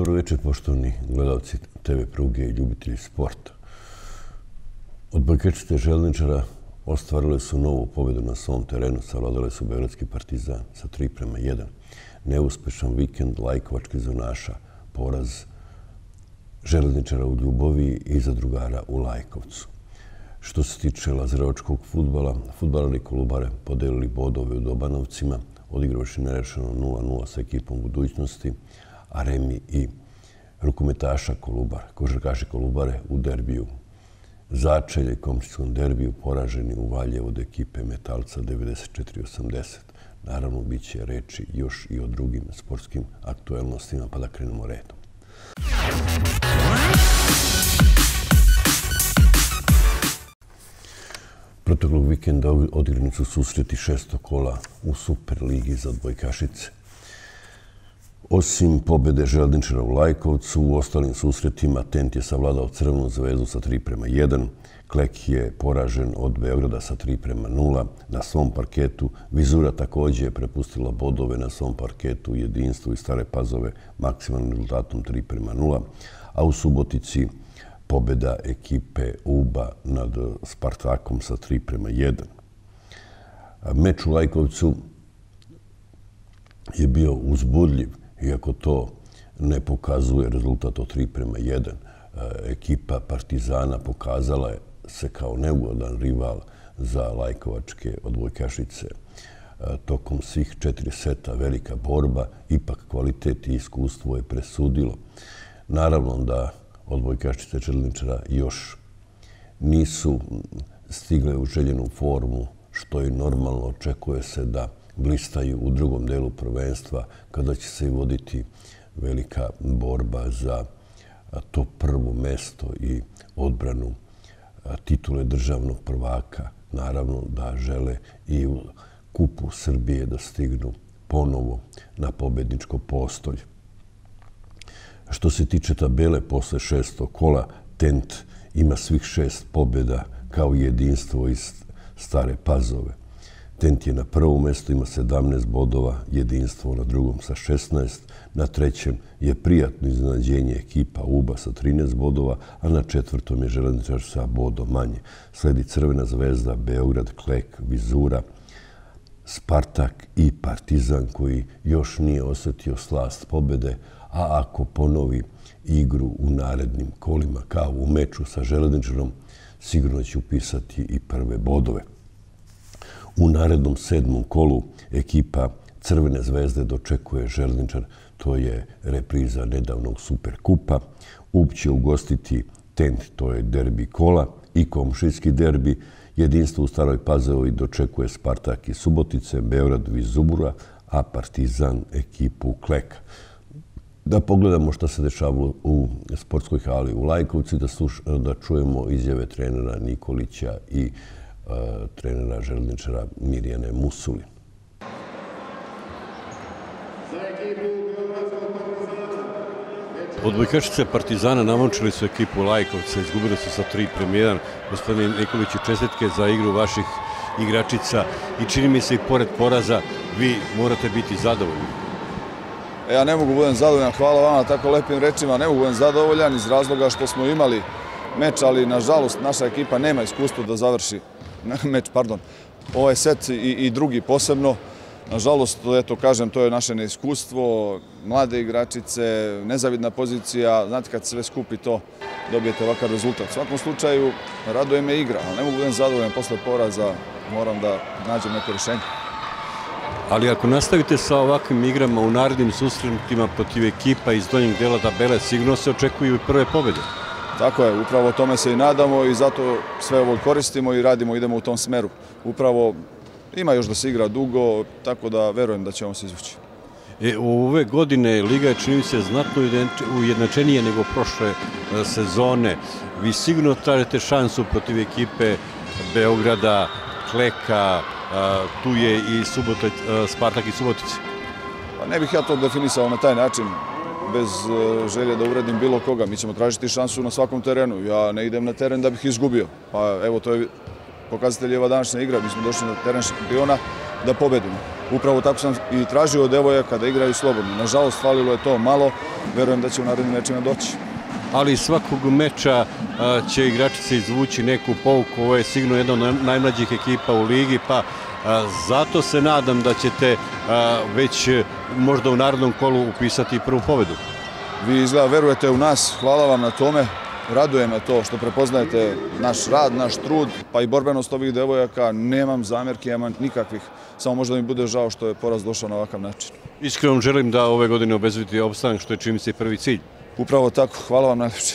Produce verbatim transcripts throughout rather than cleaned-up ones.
Dobro večer, poštovani gledalci te ve pruge i ljubitelji sporta. Odbojkašice Željezničara ostvarile su novu pobjedu na svom terenu, savladale su beogradski Partizan sa tri prema jedan. Neuspešan vikend lajkovačkih zvonaša, poraz Željezničara u Ljuboviji i zadrugara u Lajkovcu. Što se tiče lazarevačkog fudbala, fudbalari Kolubare podelili bodove u Dobanovcima, odigravši nerešeno nula nula sa ekipom budućnosti, a Remi i rukometaša Kolubara, košarkaši Kolubare u derbiju Začelje, komšijskom derbiju, poraženi u Valjevu od ekipe Metalca devedeset četiri osamdeset. Naravno, bit će reči još i o drugim sportskim aktuelnostima, pa da krenemo redom. Proteklog vikenda odigrani su susreti šestog kola u Superligi za odbojkašice. Osim pobjede Željezničara u Lajkovcu, u ostalim susretima Tent je savladao Crvenu zvezdu sa tri prema jedan, Klek je poražen od Beograda sa tri prema nula na svom parketu, Vizura također je prepustila bodove na svom parketu u Jedinstvu i Stare Pazove maksimalnim rezultatom tri prema nula, a u Subotici pobjeda ekipe Uba nad Spartakom sa tri prema jedan. Meč u Lajkovcu je bio uzbudljiv, iako to ne pokazuje rezultat od tri prema jedan. Ekipa Partizana pokazala je se kao neugodan rival za lajkovačke odbojkašice. Tokom svih četiri seta velika borba, ipak kvalitet i iskustvo je presudilo. Naravno da odbojkašice Željezničara još nisu stigle u željenu formu, što je normalno. Očekuje se da blistaju u drugom delu prvenstva, kada će se voditi velika borba za to prvo mesto i odbranu titule državnog prvaka. Naravno da žele i u Kupu Srbije da stignu ponovo na pobedničko postolje. Što se tiče tabele, posle šestog kola, Tent ima svih šest pobjeda kao Jedinstvo iz Stare Pazove. Tent je na prvom mjestu, ima sedamnaest bodova, Jedinstvo na drugom sa šesnaest, na trećem je prijatno iznenađenje ekipa Uba sa trinaest bodova, a na četvrtom je Željezničar sa bodom manje. Sledi Crvena zvezda, Beograd, Klek, Vizura, Spartak i Partizan koji još nije osjetio slast pobjede, a ako ponovi igru u narednim kolima kao u meču sa Željezničarom, sigurno će upisati i prve bodove. U narednom sedmom kolu ekipa Crvene zvezde dočekuje Željezničar, to je repriza nedavnog Superkupa. Ub će ugostiti Tent, to je derbi kola i komšijski derbi. Jedinstvo u Staroj Pazovi dočekuje Spartak i Subotice, Beograd Vizura, a Partizan ekipu Kleka. Da pogledamo šta se dešavalo u sportskoj hali u Lajkovci, da, sluš, da čujemo izjave trenera Nikolića i uh, trenera Željezničara Mirjane Musuli. Odbojkašice Partizana namončili su ekipu Lajkovca, izgubili su sa tri prema jedan. Gospodine Nikoliću, čestitke za igru vaših igračica i čini mi se i pored poraza vi morate biti zadovoljni. Ja ne mogu budem zadovoljan, hvala vama na tako lepim rečima, ne mogu budem zadovoljan iz razloga što smo imali meč, ali nažalost naša ekipa nema iskustvo da završi meč, pardon, ovaj set i, i drugi posebno. Nažalost, eto kažem, to je naše neiskustvo, mlade igračice, nezavidna pozicija, znate kad sve skupi to dobijete ovakav rezultat. U svakom slučaju raduje me igra, ali ne mogu budem zadovoljan posle poraza, moram da nađem neko rješenje. Ali ako nastavite sa ovakvim igrama u narednim susretima protiv ekipa iz donjeg dela tabele, sigurno se očekuju i prve pobjede. Tako je, upravo tome se i nadamo i zato sve ovo koristimo i radimo, idemo u tom smeru. Upravo ima još da se igra dugo, tako da verujem da ćemo se izvući. E, ove godine Liga je čini se znatno ujednačenije nego prošle sezone. Vi sigurno tražite šansu protiv ekipe Beograda, Kleka, tu je i Subotic, Spartak i Subotici. Pa ne bih ja to definisao na taj način, bez želje da uvredim bilo koga. Mi ćemo tražiti šansu na svakom terenu. Ja ne idem na teren da bih izgubio. Pa evo, to je pokazatelj ova današnja igra. Mi smo došli na teren šampiona da pobedimo. upravo tako sam i tražio od devojaka da igraju slobodno. Nažalost, falilo je to malo, verujem da će u narednim mečima doći. Ali svakog meča će igračice izvući neku pouku. Ovo je sigurno jedna od najmlađih ekipa u ligi, pa zato se nadam da ćete već možda u narednom kolu upisati prvu pobedu. Vi izgleda verujete u nas, hvala vam na tome. Raduje me to što prepoznajete naš rad, naš trud, pa i borbenost ovih devojaka. Nemam zamjerki, nemam nikakvih. Samo možda mi bude žao što je poraz došao na ovakav način. Iskreno želim da ove godine obezbedite opstanak, što je čini mi se prvi cilj. Upravo tako. Hvala vam najljepše.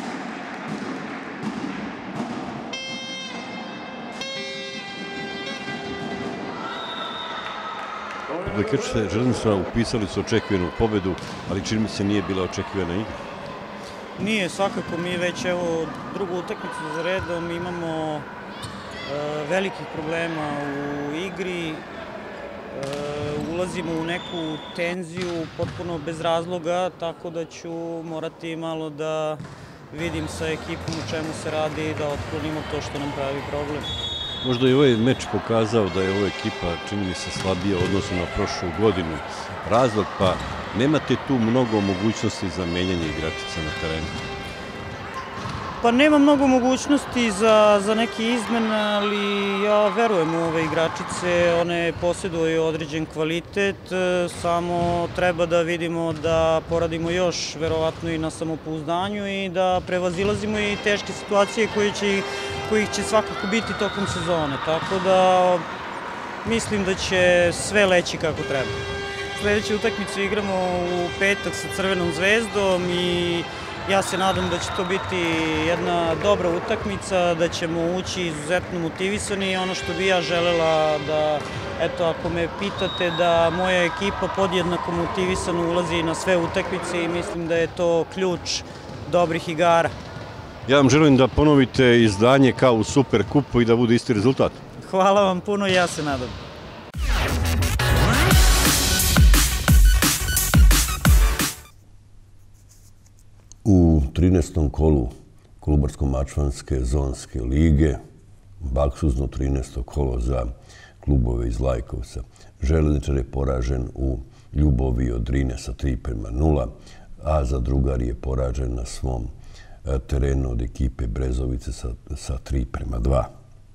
Odbojkašice Železničara upisali su očekivanu pobedu, ali čini mi se nije bila očekivana igra. Nije, svakako. Mi već evo drugu utakmicu za redom imamo velikih problema u igri. Ulazimo u neku tenziju potpuno bez razloga, tako da ću morati malo da vidim sa ekipom u čemu se radi i da otklonimo to što nam pravi problem. Možda je ovaj meč pokazao da je ova ekipa, čini mi se, slabija u odnosu na prošlu godinu. Razlog, pa nemate tu mnogo mogućnosti za menjanje igračica na terenu? Pa nema mnogo mogućnosti za, za neke izmene, ali ja verujem u ove igračice, one posjeduju određen kvalitet, samo treba da vidimo da poradimo još verovatno i na samopouzdanju i da prevazilazimo i teške situacije koje će, kojih će svakako biti tokom sezone, tako da mislim da će sve leći kako treba. Sljedeću utakmicu igramo u petak sa Crvenom zvezdom i ja se nadam da će to biti jedna dobra utakmica, da ćemo ući izuzetno motivisani i ono što bi ja želela da, eto, ako me pitate, da moja ekipa podjednako motivisano ulazi na sve utakmice i mislim da je to ključ dobrih igara. Ja vam želim da ponovite izdanje kao u Superkupu i da bude isti rezultat. Hvala vam puno i ja se nadam. U trinaestom kolu Kolubarsko-Mačvanske zonske lige, baksuzno trinaesto kolo za klubove iz Lajkovca. Železničar je poražen u Ljubovi od Drine sa tri prema nula, a Zadrugar je poražen na svom terenu od ekipe Brezovice sa tri prema dva.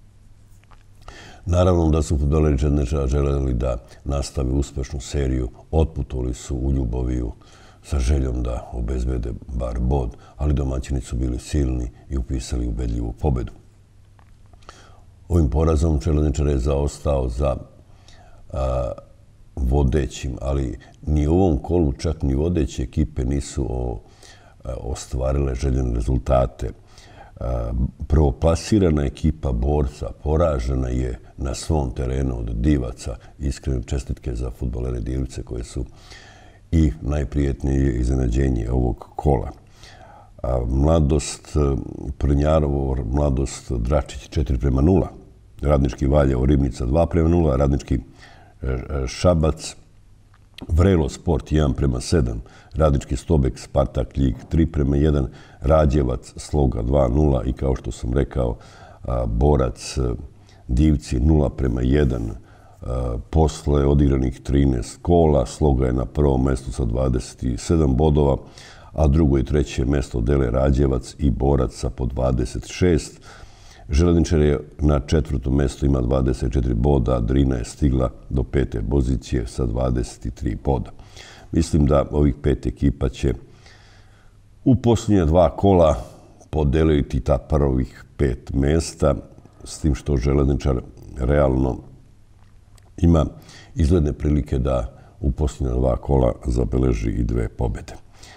Naravno da su fudbaleri Železničara želeli da nastave uspešnu seriju, otputovali su u Ljuboviju sa željom da obezbede bar bod, ali domaćini su bili silni i upisali ubedljivu pobedu. Ovim porazom Železničar je zaostao za a, vodećim, ali ni u ovom kolu čak ni vodeće ekipe nisu o, a, ostvarile željene rezultate. A, prvoplasirana ekipa Borca poražena je na svom terenu od Divaca. Iskrene čestitke za fudbalere Divice koje su i najprijetnije iznenađenje ovog kola. Mladost Prnjarovo, Mladost Dračić četiri prema nula, Radnički Valjevo Ribnica dva prema nula, Radnički Šabac, Vrelo Sport jedan prema sedam, Radnički Stobek Spartak Ljig tri prema jedan, Rađevac Sloga dva nula i kao što sam rekao Borac Divci nula prema jedan. Posle odigranih trinaest kola, Sloga je na prvom mestu sa dvadeset sedam bodova, a drugo i treće mesto dele Rađevac i Borac sa po dvadeset šest. Železničar je na četvrtom mestu, ima dvadeset četiri boda, a Drina je stigla do pete pozicije sa dvadeset tri boda. Mislim da ovih pet ekipa će u posljednje dva kola podeliti ta prvih pet mesta, s tim što Železničar realno ima izgledne prilike da u posljednja dva kola zabeleži i dve pobjede.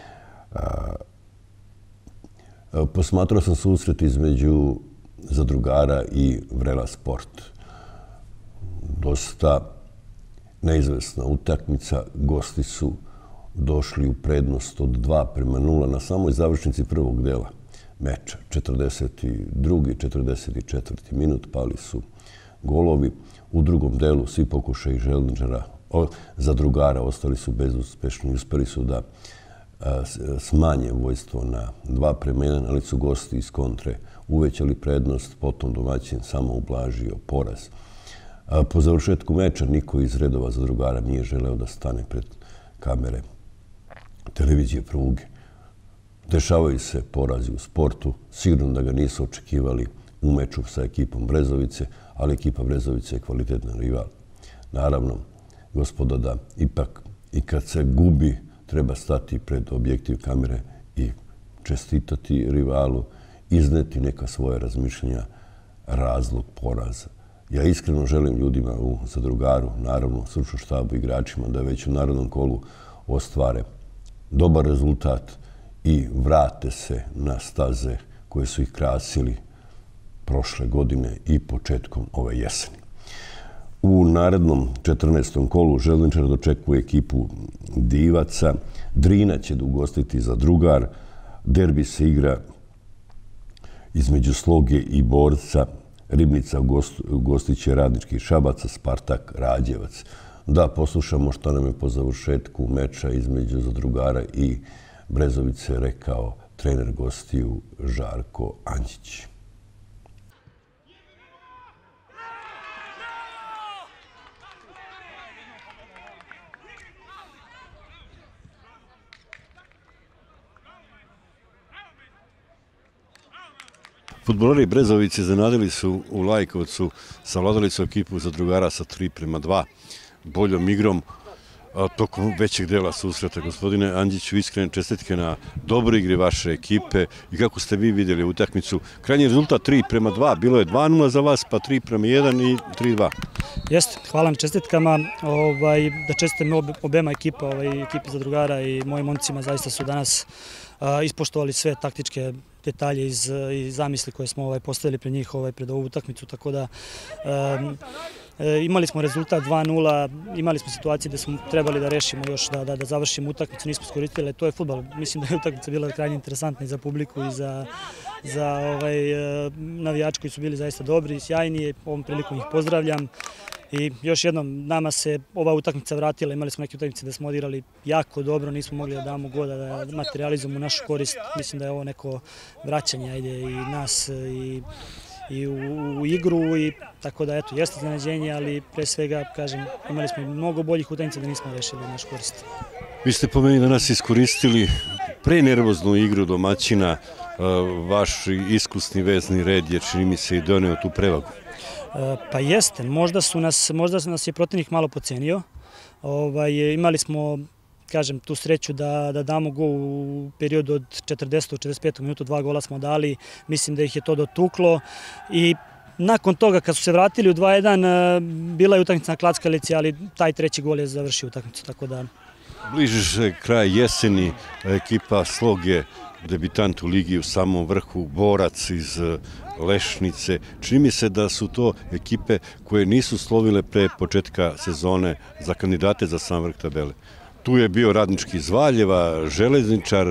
Posmatrao sam susret između Zadrugara i Vrela Sport. Dosta neizvesna utakmica. Gosti su došli u prednost od dva prema nula na samoj završnici prvog dela meča. četrdeset drugi i četrdeset četvrti minut pali su golovi. U drugom delu svi pokušaji Železničara Zadrugara ostali su bezuspešni. Uspeli su da smanje vojstvo na dva prema jedan, ali su gosti iz kontre uvećali prednost, potom domaćin samo ublažio poraz. Po završetku meča niko iz redova zadrugara nije želeo da stane pred kamere televizije Pruge. Dešavaju se porazi u sportu, sigurno da ga nisu očekivali u meču sa ekipom Brezovice, ali ekipa Brezovice je kvalitetan rival. Naravno, gospodo, da ipak i kad se gubi treba stati pred objektiv kamere i čestitati rivalu, izneti neka svoje razmišljenja, razlog poraza. Ja iskreno želim ljudima u zadrugaru, naravno stručnom štabu, igračima, da već u narodnom kolu ostvare dobar rezultat i vrate se na staze koje su ih krasili prošle godine i početkom ove jeseni. U narednom četrnaestom kolu Železničar dočekuje ekipu Divaca. Drina će da ugostiti Zadrugar. Derbi se igra između Sloge i Borca. Ribnica ugostit će Radnički Šabac, Spartak Rađevac. Da poslušamo što nam je po završetku meča između Zadrugara i Brezovice rekao trener gostiju Žarko Anđić. Fudbaleri Brezovice iznenadili su u Lajkovcu, savladali su ekipu Zadrugara sa tri prema dva, boljom igrom tokom većeg dela susreta. Gospodine Anđiću, iskrene čestitke na dobroj igri vaše ekipe i kako ste vi vidjeli utakmicu. Krajnji rezultat tri prema dva, bilo je dva nula za vas, pa tri prema jedan i tri dva. Jeste, hvala na čestitkama. Da čestitam obema ekipa, ekipi Zadrugara i mojim momcima, zaista su danas ispoštovali sve taktičke detalje i zamisli koje smo postavili pred njih pred ovu utakmicu, tako da imali smo rezultat dva nula, imali smo situacije da smo trebali da rešimo još, da završimo utakmicu, nismo iskoristili, to je fudbal. Mislim da je utakmica bila krajnje interesantna i za publiku i za navijače koji su bili zaista dobri i sjajni. Ovom prilikom ih pozdravljam. I još jednom, nama se ova utakmica vratila, imali smo neke utakmice da smo odigrali jako dobro, nismo mogli da damo goda, da materializujemo našu korist. Mislim da je ovo neko vraćanje ajde, i nas i, i u, u igru, i tako da eto, jeste iznenađenje, ali pre svega, kažem, imali smo mnogo boljih utakmica da nismo rešili našu korist. Vi ste po meni danas iskoristili prenervoznu igru domaćina, vaš iskusni vezni red je, čini mi se, i doneo tu prevagu. Pa jeste, možda su nas, možda nas je protivnik malo pocenio. Imali smo, kažem, tu sreću da damo gol u periodu od četrdesetog do četrdeset petog minuta, dva gola smo dali, mislim da ih je to dotuklo i nakon toga kad su se vratili u dva jedan bila je utakmica na klackalici, ali taj treći gol je završio utakmicu, tako da... Bliži se kraj jeseni, ekipa Sloge, debitant u ligi u samom vrhu, Borac iz Lešnice. Čini mi se da su to ekipe koje nisu slovile pre početka sezone za kandidate za sam vrh tabele. Tu je bio Radnički iz Valjeva, Železničar,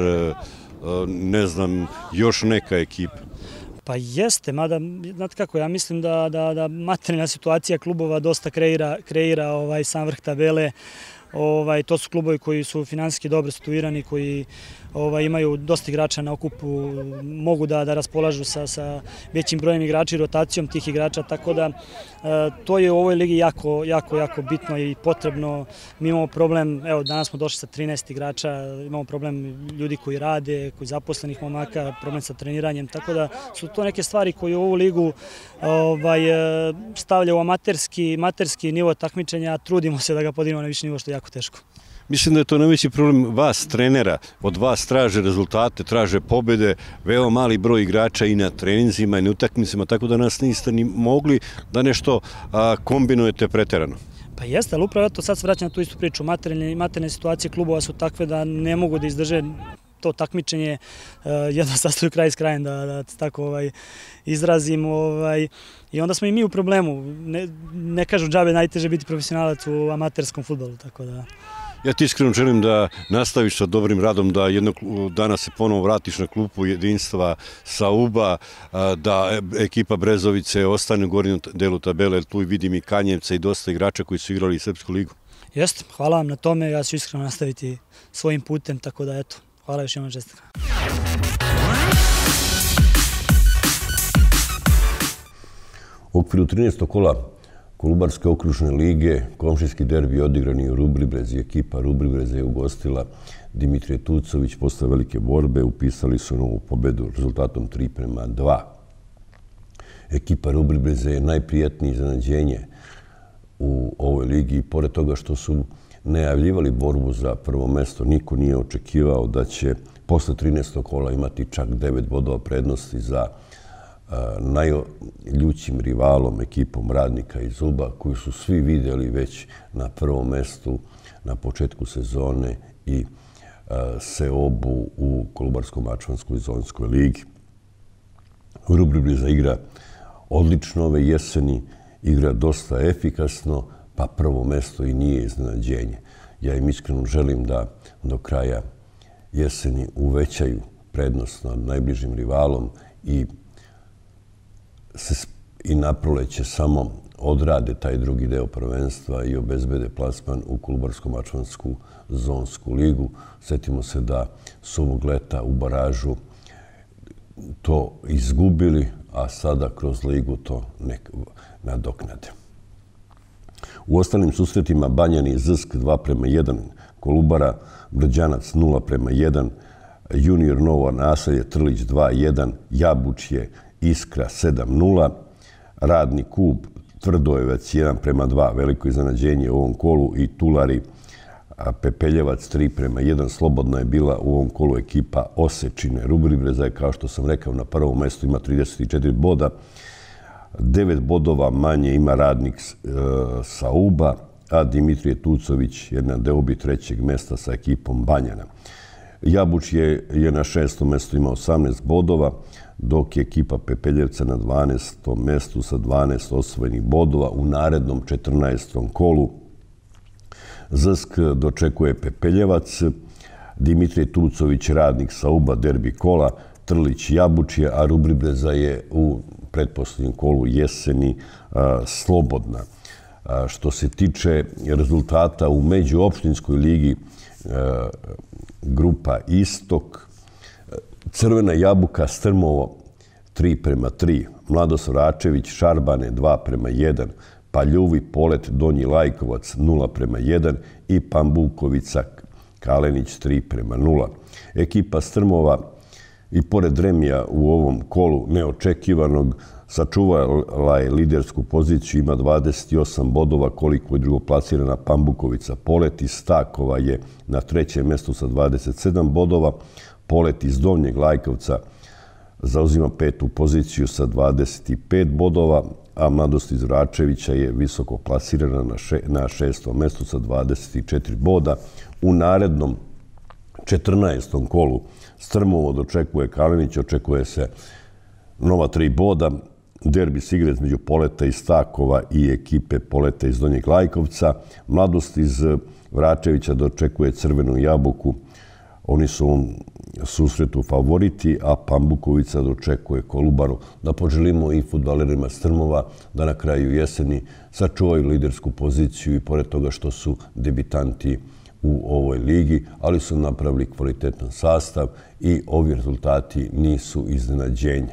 ne znam, još neka ekipa. Pa jeste, mada, znate kako, ja mislim da materijalna situacija klubova dosta kreira sam vrh tabele. To su klubovi koji su finansijski dobro situirani, koji imaju dosta igrača na okupu, mogu da raspolažu sa većim brojem igrača i rotacijom tih igrača, tako da to je u ovoj ligi jako, jako, jako bitno i potrebno. Mi imamo problem, evo danas smo došli sa trinaest igrača, imamo problem ljudi koji rade, koji zaposlenih momaka, problem sa treniranjem, tako da su to neke stvari koje u ovu ligu stavlja u amaterski nivo takmičenja, trudimo se da ga podignemo na viši nivo, što je jako teško. Mislim da je to najveći problem vas, trenera. Od vas traže rezultate, traže pobjede, veoma mali broj igrača i na treninzima i na utakmicama, tako da nas niste ni mogli da nešto kombinujete preterano. Pa jeste, ali upravo to sad se vraća na tu istu priču. Materijalne situacije klubova su takve da ne mogu da izdrže to takmičenje, jedno sastavljaju kraj s krajem, da tako izrazim. I onda smo i mi u problemu. Ne kažu džabe, najteže biti profesionalac u amaterskom fudbalu, tako da... Ja ti iskreno želim da nastaviš sa dobrim radom, da jednog dana se ponovo vratiš na klupu jedinstva sa U B A, da ekipa Brezovice ostane u gornjem delu tabele, jer tu vidim i Kanjevca i dosta igrača koji su igrali i Srpsku ligu. Jeste, hvala vam na tome, ja ću iskreno nastaviti svojim putem, tako da eto, hvala još jednom čestitka. U okviru trinaestog kola Kolubarske okružne lige, komšijski derbi odigrani u Rubribrezi. Ekipa Rubribreze je ugostila Dimitrije Tucović. Posle velike borbe upisali su novu pobedu rezultatom tri prema dva. Ekipa Rubribreze je najprijatnije iznenađenje u ovoj ligi i pored toga što su najavljivali borbu za prvo mesto, niko nije očekivao da će posle trinaestog kola imati čak devet bodova prednosti za najljućim rivalom, ekipom Radnika iz Uba, koju su svi vidjeli već na prvom mestu na početku sezone i Seobu u Kolubarsko-Mačvanskoj zonskoj ligi. Rubribreza igra odlično ove jeseni, igra dosta efikasno, pa prvo mesto i nije iznenađenje. Ja im iskreno želim da do kraja jeseni uvećaju prednost nad najbližim rivalom i se i na proleće samo odrade taj drugi deo prvenstva i obezbede plasman u Kolubarsko-Mačvansku zonsku ligu. Sjetimo se da su ovog leta u baražu to izgubili, a sada kroz ligu to nadoknade. U ostalim susretima Banjani Zsk dva prema jedan, Kolubara Brđanac nula prema jedan, Junior Novo Naselje Trlić dva jedan, Jabučje Iskra sedam nula, Radni Kub Tvrdojevac jedan prema dva, veliko iznenađenje u ovom kolu, i Tulari Pepeljevac tri prema jedan. Slobodna je bila u ovom kolu ekipa Osečine. Rubribreza je, kao što sam rekao, na prvom mestu, ima trideset četiri boda. devet bodova manje ima Radnik sa Uba, a Dimitrije Tucović je na deobi trećeg mesta sa ekipom Banjana. Jabučje je na šestom mestu, ima osamnaest bodova, dok je ekipa Pepeljevca na dvanaestom mestu sa dvanaest osvojenih bodova. U narednom četrnaestom kolu Zsk dočekuje Pepeljevac, Dimitrije Tucović Radnik sa Uba, derbi kola, Trlić Jabučje, a Rubribreza je u pretposljednjem kolu jeseni Slobodna. Što se tiče rezultata u međuopštinskoj ligi grupa Istok, Crvena Jabuka Strmovo tri prema tri, Mladost Vračević Šarbane dva prema jedan, Paljuvi Polet Donji Lajkovac nula prema jedan i Pambukovica Kalenić tri prema nula. Ekipa Strmova i pored remija u ovom kolu neočekivanog sačuvala je lidersku poziciju, ima dvadeset osam bodova, koliko je drugoplasirana Pambukovica Polet. Iz Stakova je na trećem mjestu sa dvadeset sedam bodova. Polet iz Donjeg Lajkovca zauzima petu poziciju sa dvadeset pet bodova, a Mladost iz Vračevića je visoko plasirana na šestom mjestu sa dvadeset četiri boda. U narednom četrnaestom kolu Strmovo dočekuje Kalenić, očekuje se nova tri boda. Derbi se igra između Poleta iz Stakova i ekipe Poleta iz Donjeg Lajkovca. Mladost iz Vračevića dočekuje Crvenu Jabuku. Oni su u susretu favoriti, a Pambukovica dočekuje Kolubaru. Da poželimo i fudbalerima Strmova da na kraju jeseni sačuvaju lidersku poziciju i pored toga što su debitanti u ovoj ligi, ali su napravili kvalitetan sastav i ovi rezultati nisu iznenađenje.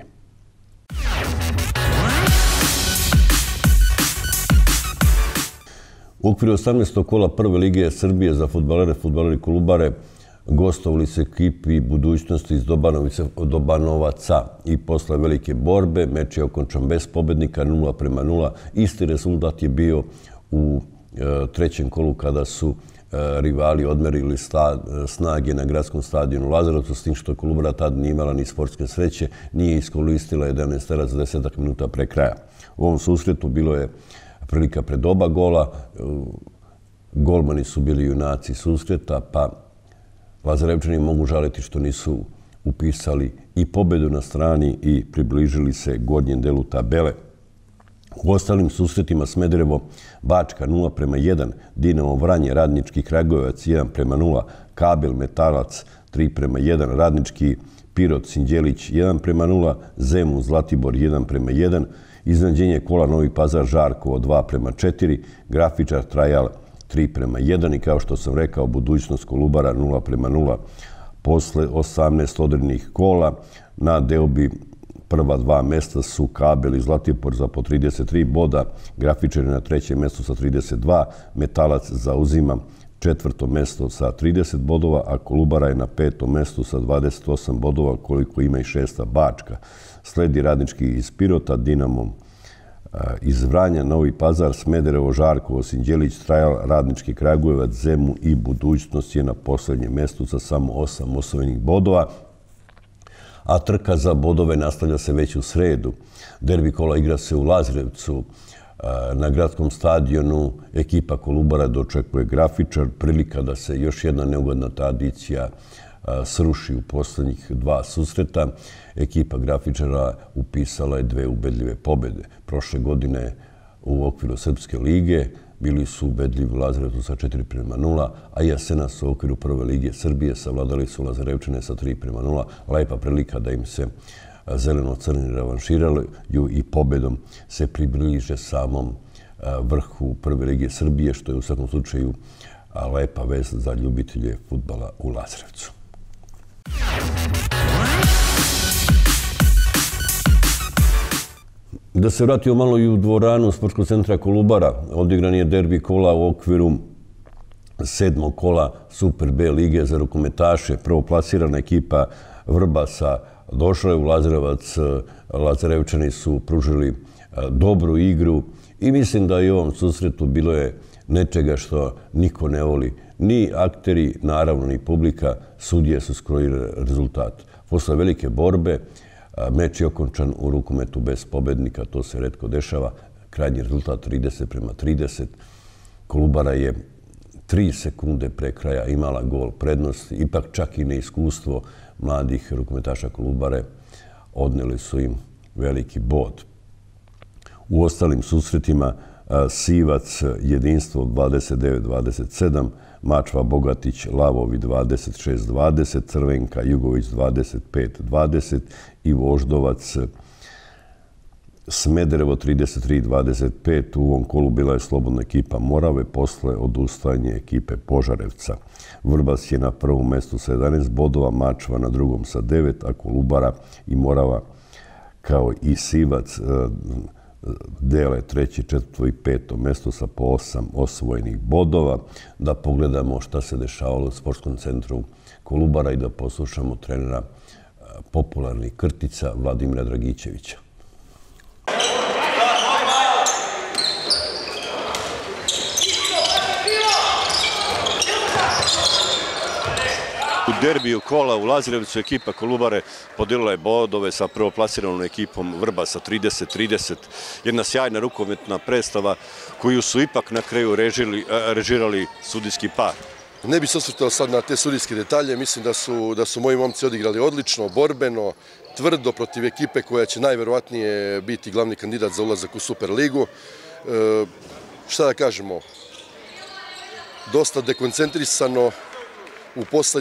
U okviru osamnaestog kola prve lige Srbije za fudbalere, fudbaleri Kolubare gostovali se ekipi Budućnosti iz Dobanovaca i posle velike borbe meč je okončan bez pobednika nula prema nula. Isti rezultat je bio u trećem kolu kada su rivali odmerili snage na gradskom stadionu Lazarovcu, s tim što Kolubara tad nije imala ni sportske sreće, nije iskoristila jedanaesterac za desetak minuta pre kraja. U ovom susretu bilo je prilika pred oba gola. Golmani su bili junaci susreta, pa Lazarevčani mogu žaliti što nisu upisali i pobedu na strani i približili se gornjem delu tabele. U ostalim susretima Smederevo Bačka nula prema jedan, Dinamo Vranje Radnički Kragujevac jedan prema nula, Kabel Metalac tri prema jedan, Radnički Pirot Sinđelić jedan prema nula, Zemun Zlatibor jedan prema jedan, iznenađenje kola Novi Pazar Žarkovo dva prema četiri, Grafičar Trajal tri prema jedan i kao što sam rekao Budućnost Kolubara nula prema nula. Posle osamnaest odrednih kola na deobi Prva dva mesta su Kabel i Zlatibor za po trideset tri boda, Grafičari na trećem mestu sa trideset dva, Metalac zauzima četvrto mesto sa trideset bodova, a Kolubara je na petom mestu sa dvadeset osam bodova, koliko ima i šesta Bačka. Sledi Radnički iz Pirota, Dinamo iz Vranja, Novi Pazar, Smederevo, Žarkovo, Sinđelić, Trajal, Radnički Kragujevac, Zemun i Budućnost je na poslednjem mestu sa samo osam osvojenih bodova. A trka za bodove nastavlja se već u sredu. Derbi kola igra se u Lazarevcu. Na gradskom stadionu ekipa Kolubara dočekuje Grafičar. Prilika da se još jedna neugodna tradicija sruši u poslednjih dva susreta. Ekipa Grafičara upisala je dve ubedljive pobede. Prošle godine u okviru Srpske lige bili su ubedljivi u Lazarevcu sa četiri prema nula, a Jasenas u okviru Prve lige Srbije savladali su Lazarevčane sa tri prema nula. Lepa prilika da im se zeleno-crni revanširaju i pobedom se približe samom vrhu Prve lige Srbije, što je u svakom slučaju lepa vest za ljubitelje fudbala u Lazarevcu. Da se vratimo malo i u dvoranu Sportskog centra Kolubara. Odigran je derbi kola u okviru sedmog kola Super B lige za rukometaše. Prvoplasirana ekipa Vrbasa došla je u Lazarevac. Lazarevčani su pružili dobru igru i mislim da i u ovom susretu bilo je nečega što niko ne voli. Ni akteri, naravno ni publika, sudije su skrojili rezultat. Posle velike borbe meč je okončan u rukometu bez pobednika, to se retko dešava. Krajnji rezultat trideset prema trideset. Kolubara je tri sekunde pre kraja imala gol prednosti. Ipak čak i neiskustvo mladih rukometaša Kolubare odneli su im veliki bod. U ostalim susretima Sivac Jedinstvo dvadeset devet dvadeset sedam, Mačva Bogatić Lavovi dvadeset šest dvadeset, Crvenka Jugović dvadeset pet dvadeset i Voždovac Smederevo trideset tri dvadeset pet. U ovom kolu bila je slobodna ekipa Morave posle odustajanja ekipe Požarevca. Vrbas je na prvom mestu sa jedanaest bodova, Mačva na drugom sa devet, a Kolubara i Morava kao i Sivac dele treće, četvrto i peto mesto sa po osam osvojenih bodova. Da pogledamo šta se dešavalo u Sportskom centru Kolubara i da poslušamo trenera popularnih krtica Vladimira Dragićevića. U derbiju kola u Lazarevcu ekipa Kolubare podelila je bodove sa prvoplasiranom ekipom Vrbasa trideset trideset. Jedna sjajna rukometna predstava koju su ipak na kraju režirali sudijski par. Ne bih se osvrtao sad na te sudijske detalje. Mislim da su, da su moji momci odigrali odlično, borbeno, tvrdo protiv ekipe koja će najverovatnije biti glavni kandidat za ulazak u Superligu. E, šta da kažemo? Dosta dekoncentrisano. U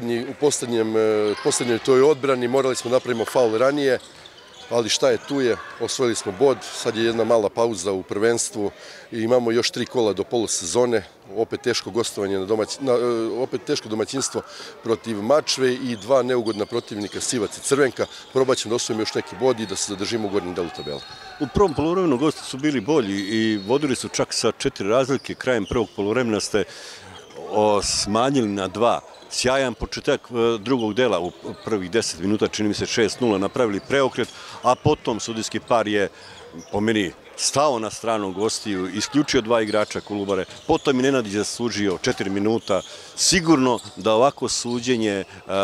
poslednjem toj odbrani morali smo napravimo faul ranije, ali šta je tu je, osvojili smo bod, sad je jedna mala pauza u prvenstvu i imamo još tri kola do polusezone, opet teško gostovanje, opet teško domaćinstvo protiv Mačve i dva neugodna protivnika Sivac i Crvenka. Probat ćemo da osvojimo još neki bod i da se zadržimo u gornjem delu tabela. U prvom poluvremenu gosti su bili bolji i vodili su čak sa četiri razlike, krajem prvog poluvremena ste smanjili na dva. Sjajan početak drugog dela, u prvih deset minuta, čini mi se šest nula, napravili preokret, a potom sudijski par je, po meni, stao na stranu gostiju, isključio dva igrača Kolubare, potom i Nenadić zaslužio četiri minuta. Sigurno da ovako suđenje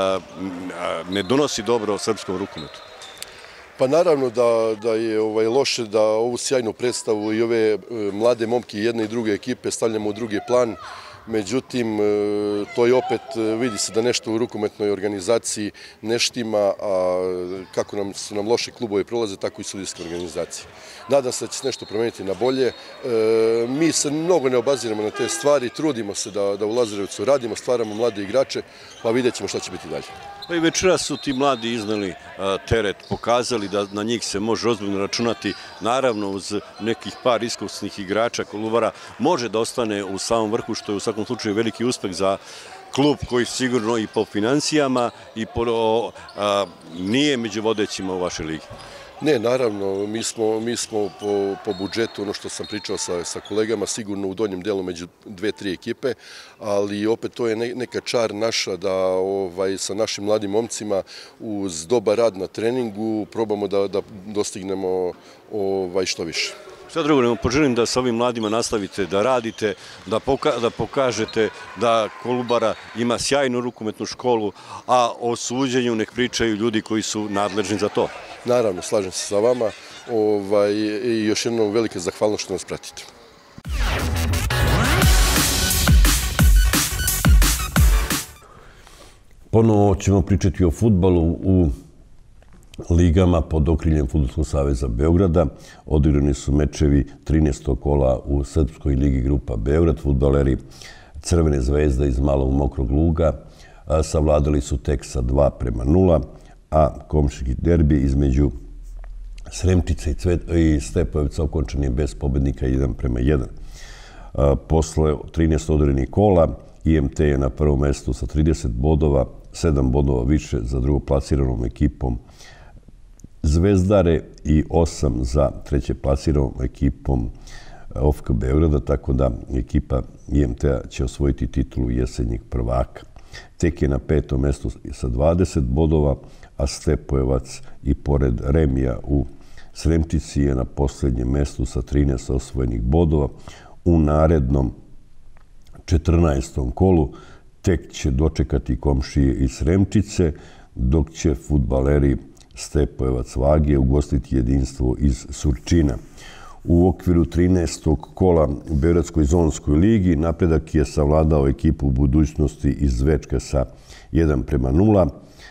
ne donosi dobro srpskom rukometu. Pa naravno da je loše da ovu sjajnu predstavu i ove mlade momke jedne i druge ekipe stavljamo u drugi plan. Međutim, to je opet, vidi se da nešto u rukometnoj organizaciji ne štima, a kako su nam loši klubovi prolaze, tako i sudijske organizacije. Nadam se da će se nešto promeniti na bolje. Mi se mnogo ne obaziramo na te stvari, trudimo se da u Lazarevcu radimo, stvaramo mlade igrače, pa vidjet ćemo šta će biti dalje. Pa i večera su ti mladi iznali teret, pokazali da na njih se može ozbiljno računati. Naravno, uz nekih par iskusnih igrača Kolubara može da ostane u samom vrhu, što je u svakom slučaju veliki uspeh za klub koji sigurno i po financijama i nije među vodećima u vašoj ligi. Ne, naravno, mi smo, mi smo po, po budžetu, ono što sam pričao sa, sa kolegama, sigurno u donjem delu među dve, tri ekipe, ali opet to je ne, neka čar naša da ovaj, sa našim mladim momcima uz dobar rad na treningu probamo da, da dostignemo ovaj, što više. Sve drugo, nego poželim da sa ovim mladima nastavite da radite, da, poka da pokažete da Kolubara ima sjajnu rukometnu školu, a o suđenju nek pričaju ljudi koji su nadležni za to. Naravno, slažem se sa vama ovaj, i još jednom velike zahvalnost što nas pratite. Ponovo ćemo pričati o fudbalu u ligama pod okriljem Fudbalskog saveza Beograda. Odigrani su mečevi trinaestog kola u Srpskoj ligi grupa Beograd. Fudbaleri Crvene zvezde iz Malog Mokrog Luga savladali su tek sa dva prema nula, a komšijski derbi između Sremčice i Stepojevca okončan je bez pobednika jedan prema jedan. Posle trinaest odigranih kola I M T je na prvom mestu sa trideset bodova, sedam bodova više za drugoplasiranom ekipom Zvezdare i osam za treće plasiranom ekipom O F K Beograda, tako da ekipa I M T-a će osvojiti titulu jesenjeg prvaka. Tek je na petom mestu sa dvadeset bodova, a Stepojevac i pored remija u Sremčici je na posljednjem mestu sa trinaest osvojenih bodova. U narednom četrnaestom kolu tek će dočekati komšije iz Sremčice, dok će fudbaleri Stepojevac Vagije ugostiti Jedinstvo iz Surčina. U okviru trinaestog kola u Beogradskoj zonskoj ligi Napredak je savladao ekipu Budućnosti iz Zvečka sa jedan prema nula.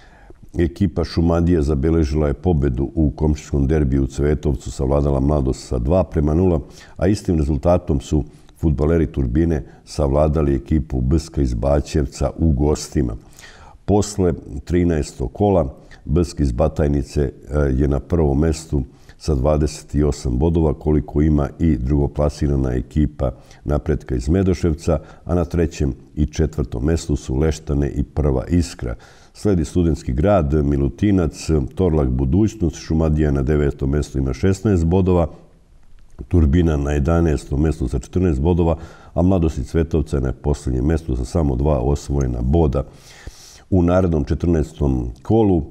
Ekipa Šumadije zabeležila je pobedu u komšijskom derbiju u Cvetovcu, savladala Mladost sa dva prema nula, a istim rezultatom su fudbaleri Turbine savladali ekipu B S K iz Baćevca u gostima. Posle trinaestog kola B S K iz Batajnice je na prvom mestu sa dvadeset osam bodova, koliko ima i drugoplasirana ekipa Napretka iz Medoševca, a na trećem i četvrtom mestu su Leštane i Prva Iskra. Sledi Studentski grad, Milutinac, Torlak Budućnost, Šumadija na devetom mestu ima šesnaest bodova, Turbina na jedanaestom mestu sa četrnaest bodova, a Mladost iz Cvetovca na posljednjem mestu sa samo dva osvojena boda. U narednom četrnaestom kolu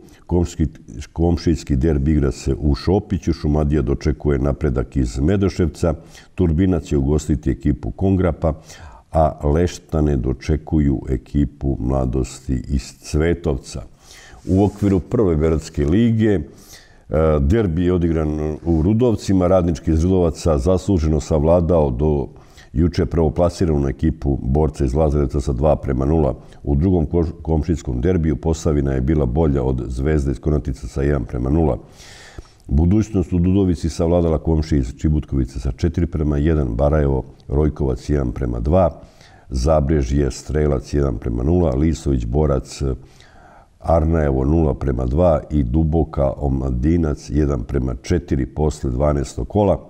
komšijski derbi igra se u Šopiću, Šumadija dočekuje Napredak iz Medoševca, Turbina će ugostiti ekipu Kongrapa, a Leštane dočekuju ekipu Mladosti iz Cvetovca. U okviru prve Beogradske lige derbi je odigran u Rudovcima. Radnički iz Rudovaca zasluženo savladao do juče prvoplasiranu ekipu Borca iz Lazarevca sa dva prema nula. U drugom komšijskom derbiju Posavina je bila bolja od Zvezde iz Konatica sa jedan prema nula. Budućnost u Dudovici savladala komšije iz Čibutkovice sa četiri prema jedan, Barajevo Rojkovac jedan prema dva, Zabrežje Strelac jedan prema nula, Lisović Borac Arnajevo nula prema dva i Duboka Omladinac jedan prema četiri posle dvanaestog kola.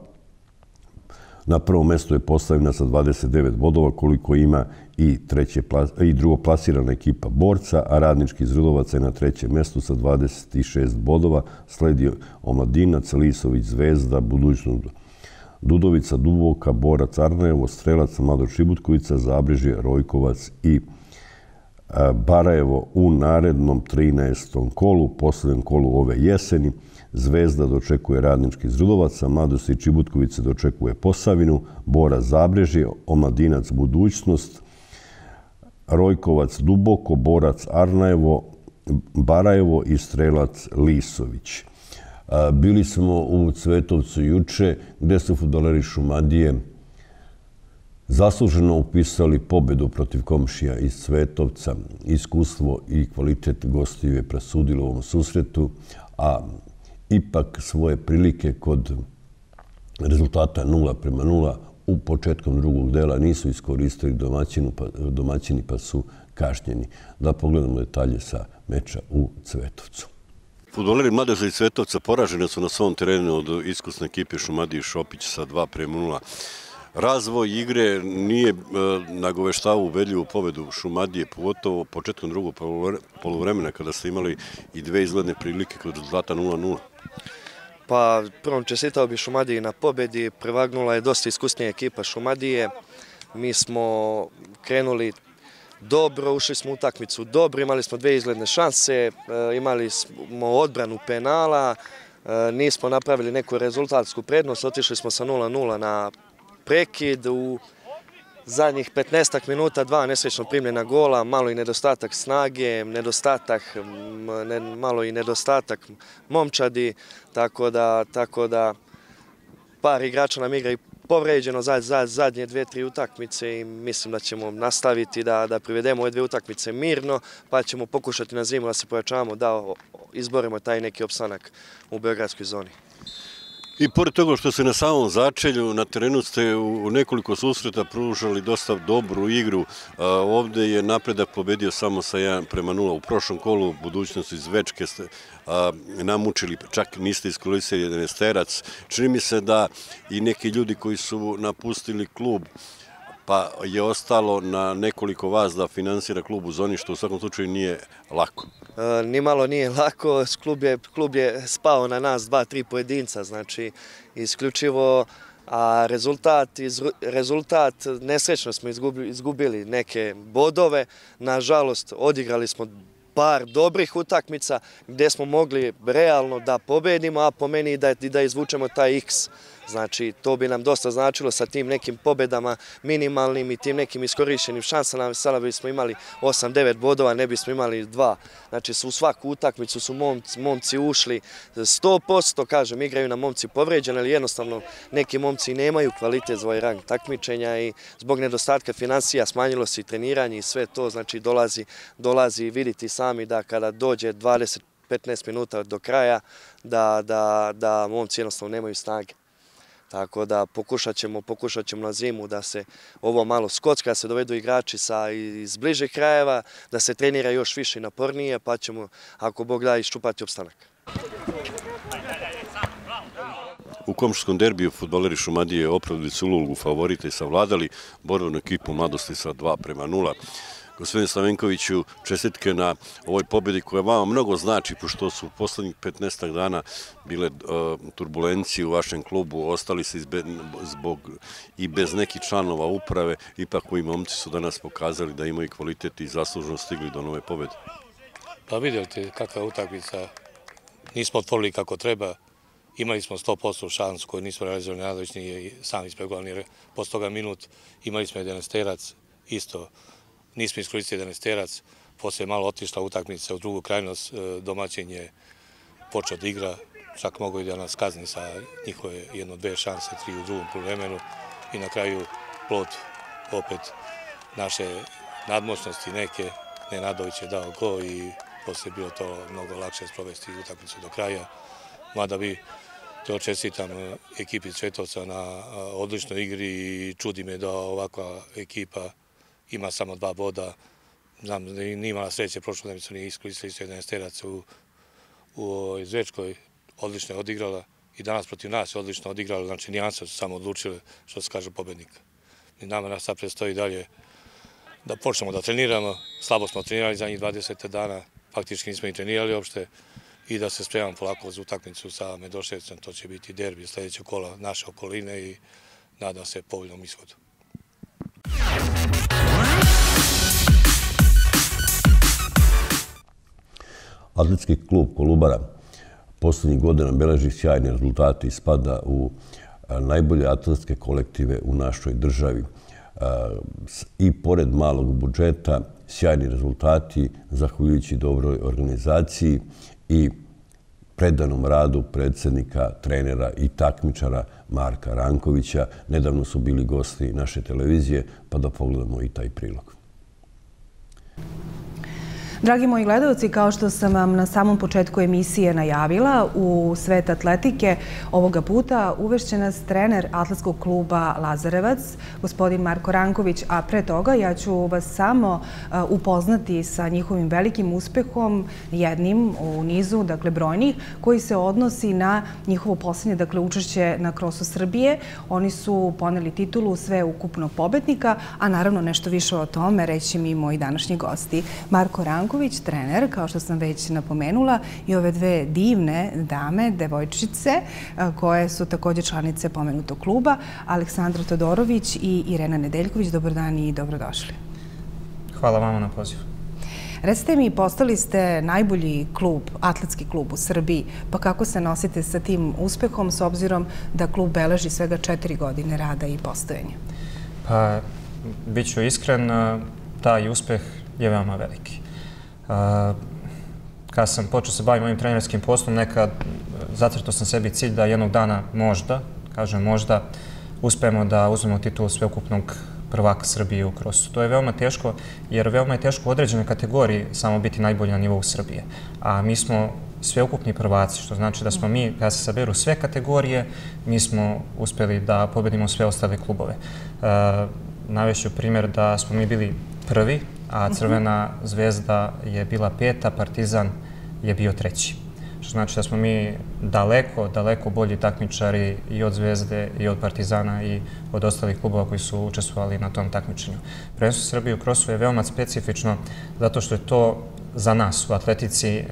Na prvom mestu je Posavina sa dvadeset devet bodova, koliko ima i, treće, i drugoplasirana ekipa Borca, a Radnički iz Rudovaca je na trećem mestu sa dvadeset šest bodova. Sledi Omladinac, Lisović, Zvezda, Budućnost Dudovica, Duboka, Borac, Arnajevo, Strelac, Mlado Čibutkovica, Zabrežje, Rojkovac i Barajevo. U narednom trinaestom kolu, posljednjem kolu ove jeseni, Zvezda dočekuje Radnički iz Rudovaca, Mladost i Čibutkovice dočekuje Posavinu, Borac Zabrežje, Omladinac Budućnost, Rojkovac Duboko, Borac Arnajevo, Barajevo i Strelac Lisović. Bili smo u Cvetovcu juče, gde su fudbaleri Šumadije zasluženo upisali pobedu protiv komšija iz Cvetovca. Iskustvo i kvalitet gostiju je presudilo u ovom susretu, a ipak svoje prilike kod rezultata nula prema nula u početkom drugog dela nisu iskoristili domaćini pa su kašnjeni. Da pogledamo detalje sa meča u Cvetovcu. Fudbaleri Mladeža i Cvetovca poraženi su na svom terenu od iskusne ekipe Šumadije i Šopić sa dva prema nula. Razvoj igre nije nagoveštavao ubedljivu pobedu Šumadije, pogotovo početkom drugog poluvremena kada ste imali i dve izgledne prilike kod rezultata nula nula. Pa prvom čestitao bi Šumadiji na pobedi, prevagnula je dosta iskusnija ekipa Šumadije. Mi smo krenuli dobro, ušli smo u utakmicu dobro, imali smo dve izgledne šanse, imali smo odbranu penala, nismo napravili neku rezultatsku prednost, otišli smo sa nula nula na prekid. U zadnjih petnaestak minuta dva nesrećno primljena gola, malo i nedostatak snage, nedostatak, malo i nedostatak momčadi, tako da, tako da par igrača nam igra i povređeno za, za zadnje dve, tri utakmice i mislim da ćemo nastaviti da, da privedemo ove dve utakmice mirno, pa ćemo pokušati na zimu da se pojačavamo, da izborimo taj neki opstanak u beogradskoj zoni. I pored toga što se na samom začelju, na terenu ste u nekoliko susreta pružali dosta dobru igru. Ovde je Napredak pobedio samo sa jedan prema nula. U prošlom kolu budućnost iz Večke ste namučili, čak niste iskoristili jedanaesterac. Čini mi se da i neki ljudi koji su napustili klub, pa je ostalo na nekoliko vas da finansira klub u zoni, što u svakom slučaju nije lako. E, nimalo nije lako, klub je, klub je spao na nas dva, tri pojedinca, znači isključivo, a rezultat, iz, rezultat nesrećno smo izgubili, izgubili neke bodove, nažalost odigrali smo par dobrih utakmica gdje smo mogli realno da pobedimo, a po meni da, da izvučemo taj X. Znači, to bi nam dosta značilo sa tim nekim pobedama minimalnim i tim nekim iskorišćenim šansama. Sada bismo imali osam devet bodova, ne bismo imali dva. Znači, u svaku utakmicu su momci, momci ušli sto posto, kažem, igraju na momci povređeni, ali jednostavno neki momci nemaju kvalitet za ovaj rang takmičenja i zbog nedostatka financija smanjilo se i treniranje i sve to. Znači, dolazi, dolazi vidite sami da kada dođe dvadeset do petnaest minuta do kraja, da, da, da momci jednostavno nemaju snage. Tako da pokušat ćemo, pokušat ćemo na zimu da se ovo malo skocka, da se dovedu igrači sa iz bližih krajeva, da se trenira još više i napornije, pa ćemo, ako Bog da, iščupati opstanak. U komšijskom derbiju fudbaleri Šumadije opravdali su ulogu favorita i savladali borbenu ekipu Mladosti sa dva prema nula. Gospodine Slavenkoviću, čestitke na ovoj pobjedi koja vama mnogo znači, pošto su u poslednjih petnaestak dana bile uh, turbulencije u vašem klubu, ostali se izbe, zbog i bez nekih članova uprave, ipak koji momci su danas pokazali da imaju kvalitet i zaslužno stigli do nove pobjede. Pa vidjeli kakva utakmica, nismo otvorili kako treba, imali smo sto posto šansu koju nismo realizovali, Nadović nije sam ispregovan, posle toga minut imali smo jedanaesterac, isto nismo iskoristili jedanaesterac, poslije je malo otišla utakmica u drugu krajnost, domaćin je počeo da igra, čak mogo i da nas kazni sa njihove jedno, dve šanse, tri u drugom poluvremenu i na kraju plod opet naše nadmoćnosti neke, Nenadović je dao go i poslije je bilo to mnogo lakše sprovesti utakmicu do kraja, mada bi te čestitam ekipi Cvetovca na odličnoj igri i čudi me da ovakva ekipa ima samo dva boda. Znam da nije imala sreće, prošlo da mi su nije iskoristili jedanaesterac u, u Zvečkoj, odlično je odigrala i danas protiv nas je odlično odigrala, znači nijanse su samo odlučile, što se kaže, pobednika. I nama nas sad predstoji dalje da počnemo da treniramo, slabo smo trenirali za njih dvadeset dana, faktički nismo i trenirali uopšte i da se spremamo polako za utakmicu sa Medoševcem, to će biti derbi sljedećeg kola naše okoline i nadam se povoljnom ishodu. Atletski klub Kolubara poslednjih godina beleži sjajne rezultate i spada u najbolje atletske kolektive u našoj državi. I pored malog budžeta, sjajni rezultati, zahvaljujući dobroj organizaciji i predanom radu predsjednika, trenera i takmičara Marka Rankovića. Nedavno su bili gosti naše televizije, pa da pogledamo i taj prilog. Dragi moji gledalci, kao što sam vam na samom početku emisije najavila, u svet atletike ovoga puta uvešće nas trener atletskog kluba Lazarevac, gospodin Marko Ranković, a pre toga ja ću vas samo upoznati sa njihovim velikim uspehom, jednim u nizu, dakle brojnih, koji se odnosi na njihovo posljednje, dakle učešće na Krosu Srbije. Oni su poneli titulu sve ukupnog pobednika, a naravno nešto više o tome reći mi moji današnji gosti. Marko Ranković, Janković, trener, kao što sam već napomenula, i ove dve divne dame, devojčice, koje su također članice pomenutog kluba, Aleksandra Todorović i Irena Nedeljković. Dobar dan i dobrodošli. Hvala vama na pozivu. Recite mi, postali ste najbolji klub, atletski klub u Srbiji, pa kako se nosite sa tim uspehom s obzirom da klub beleži svega četiri godine rada i postojanja? Pa, bit ću iskren, taj uspeh je veoma veliki. Kad sam počeo se baviti mojim trenerskim poslom, nekad zacrtao sam sebi cilj da jednog dana možda, kažem možda, uspemo da uzmemo titul sveukupnog prvaka Srbije u krosu. To je veoma teško, jer veoma je teško u određenoj kategoriji samo biti najbolji na nivou Srbije. A mi smo sveukupni prvaci, što znači da smo mi, kada se saberu sve kategorije, mi smo uspjeli da pobedimo sve ostale klubove. Navešću primjer da smo mi bili prvi, a Crvena zvezda je bila peta, Partizan je bio treći. Što znači da smo mi daleko, daleko bolji takmičari i od Zvezde i od Partizana i od ostalih klubova koji su učestvovali na tom takmičenju. Prvenstvo Srbije u krosu je veoma specifično zato što je to za nas u atletici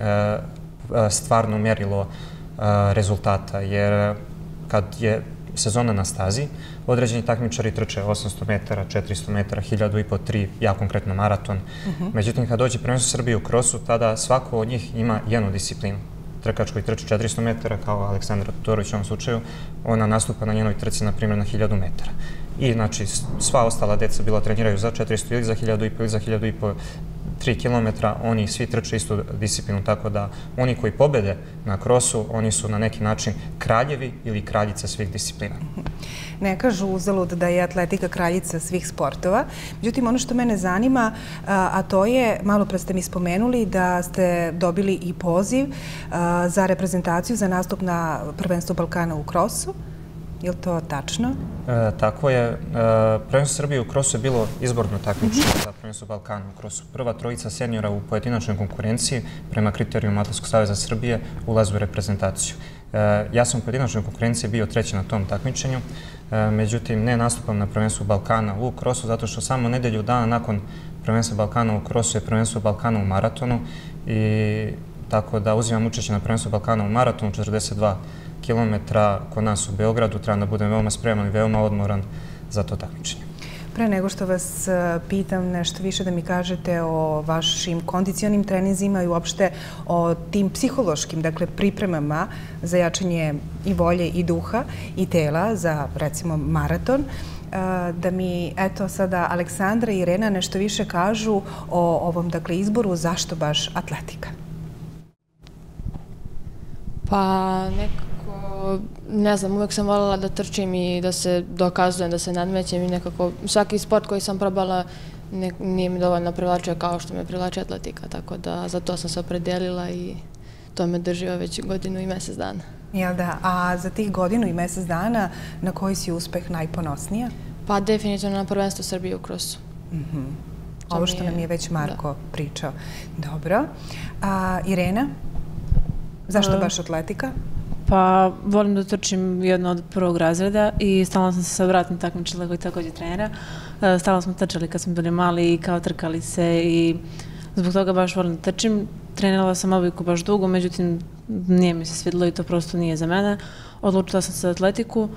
stvarno mjerilo rezultata, jer kad je sezona na stazi, određeni takmičari trče osamsto metara, četiristo metara, hiljadu i po, tri, ja konkretno maraton. Međutim, kad dođe prvenstvo Srbije u krosu, tada svako od njih ima jednu disciplinu. Trkač koji trči četiristo metara, kao Aleksandra Todorović u ovom slučaju, ona nastupa na njenoj trci, na primjer, na hiljadu metara. I, znači, sva ostala deca bila treniraju za četiristo ili za hiljadu i po ili za hiljadu i po, tri kilometra, oni svi trče istu disciplinu, tako da oni koji pobede na krosu, oni su na neki način kraljevi ili kraljice svih disciplina. Ne kažu uzalud da je atletika kraljica svih sportova. Međutim, ono što mene zanima, a to je, malo pre ste mi spomenuli da ste dobili i poziv za reprezentaciju za nastup na prvenstvu Balkana u krosu. Je li to tačno? Tako je. Prvenstvo Srbije u krosu je bilo izborno takmičenje za prvenstvo Balkana u krosu. Prva trojica seniora u pojedinačnoj konkurenciji prema kriterijumu Atletskog saveza Srbije ulaze u reprezentaciju. Ja sam u pojedinačnoj konkurenciji bio treći na tom takmičenju, međutim ne nastupam na prvenstvu Balkana u krosu zato što samo nedelju dana nakon prvenstva Balkana u krosu je prvenstvo Balkana u maratonu i tako da uzimam učešće na prvenstvu Balkana u maratonu, četrdeset dva kilometra kod nas u Beogradu. Trebam da budem veoma spreman i veoma odmoran za to takmičenje. Pre nego što vas pitam nešto više da mi kažete o vašim kondicionim treninzima i uopšte o tim psihološkim, dakle, pripremama za jačanje i volje i duha i tela za, recimo, maraton, da mi, eto, sada Aleksandra i Irena nešto više kažu o ovom, dakle, izboru zašto baš atletika. Pa nekako, ne znam, uvijek sam voljela da trčim i da se dokazujem, da se nadmećem i nekako svaki sport koji sam probala nije mi dovoljno privlačio kao što me privlači atletika, tako da za to sam se opredelila i to me drži već godinu i mjesec dana. Jel da? A za tih godinu i mjesec dana na koji si uspeh najponosnija? Pa definitivno na prvenstvo Srbije u krosu. Ovo što nam je već Marko pričao. Dobro. A Irena? Zašto baš atletika? Pa, volim da trčim jedno od prvog razreda i stalno sam se sa bratom takmičila koji također trenera. Stalno smo trčali kad smo bili mali i kao trkali se i zbog toga baš volim da trčim. Trenirala sam odbojku baš dugo, međutim nije mi se svidjelo i to prosto nije za mene. Odlučila sam se za atletiku,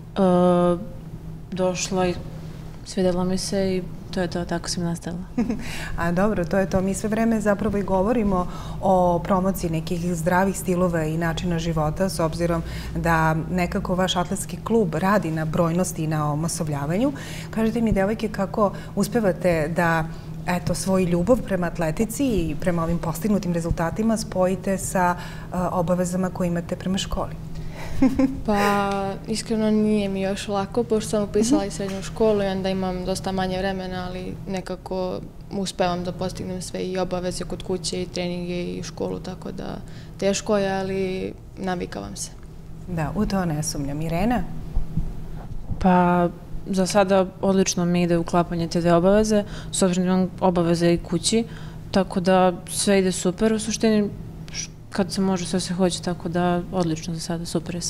došla i svidjela mi se i to je to, tako sam nastavila. A dobro, to je to. Mi sve vreme zapravo i govorimo o promociji nekih zdravih stilova i načina života, s obzirom da nekako vaš atletski klub radi na brojnosti i na omasovljavanju. Kažete mi, devojke, kako uspevate da eto, svoju ljubav prema atletici i prema ovim postignutim rezultatima spojite sa obavezama koje imate prema školi? Pa, iskreno nije mi još lako, pošto sam upisala i srednju školu i onda imam dosta manje vremena, ali nekako uspevam da postignem sve i obaveze kod kuće i treninge i školu, tako da teško je, ali navikavam se. Da, u to ne sumnjam. Irena? Pa, za sada odlično mi ide uklapanje te dve obaveze, s obzirom da imam obaveze i kući, tako da sve ide super u suštini. Kad se može, sve se hoće, tako da odlično za sada, super je sve.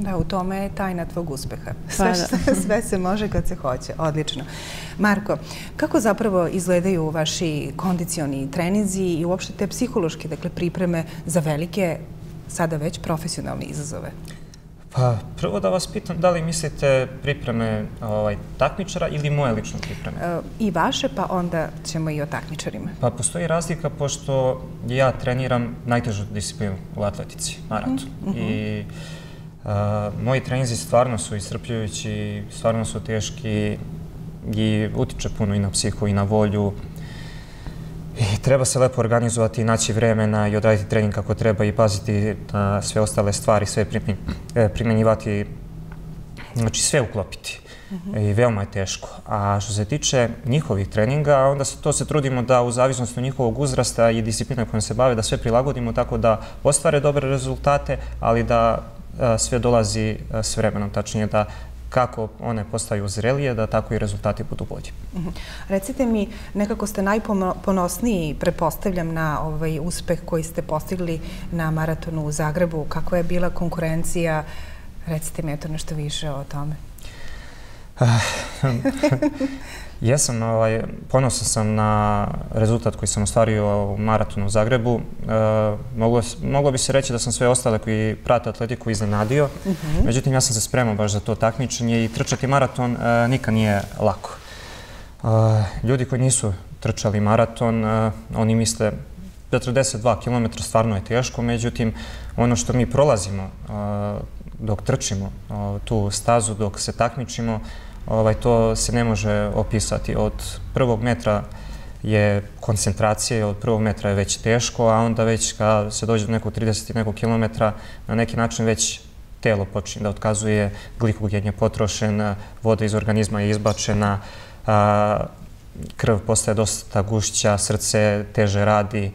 Da, u tome je tajna tvog uspeha. Sve, sve se može kad se hoće. Odlično. Marko, kako zapravo izgledaju vaši kondicioni treninzi i uopšte te psihološke, dakle, pripreme za velike, sada već profesionalne izazove? Pa, prvo da vas pitam, da li mislite pripreme takmičara ili moje lične pripreme? I vaše, pa onda ćemo i o takmičarima. Pa, postoji razlika pošto ja treniram najtežu disciplinu u atletici, maraton. I moji treninzi stvarno su iscrpljujući, stvarno su teški i utiče puno i na psihu i na volju. I treba se lepo organizovati i naći vremena i odraditi trening kako treba i paziti na sve ostale stvari, sve primjenjivati, znači sve uklopiti. I veoma je teško. A što se tiče njihovih treninga, onda to se trudimo da u zavisnosti od njihovog uzrasta i discipline kojom se bave, da sve prilagodimo tako da ostvare dobre rezultate, ali da sve dolazi s vremenom, tačnije da kako one postaju zrelije, da tako i rezultati budu bolji. Recite mi, nekako ste najponosniji, pretpostavljam, na ovaj uspeh koji ste postigli na maratonu u Zagrebu. Kakva je bila konkurencija? Recite mi eto nešto više o tome. Jesam, ponosan sam na rezultat koji sam ostvario u maratonu u Zagrebu. Moglo bi se reći da sam sve ostale koji prate atletiku iznenadio. Međutim, ja sam se spremao baš za to takmičenje i trčati maraton nikad nije lako. Ljudi koji nisu trčali maraton, oni misle četrdeset dva kilometra stvarno je teško, međutim, ono što mi prolazimo dok trčimo tu stazu, dok se takmičimo, to se ne može opisati. Od prvog metra je koncentracija, od prvog metra je već teško, a onda već kada se dođe do nekog trideset i nekog kilometra, na neki način već telo počinje da otkazuje, glikogen je potrošen, voda iz organizma je izbačena, krv postaje dosta gušća, srce teže radi,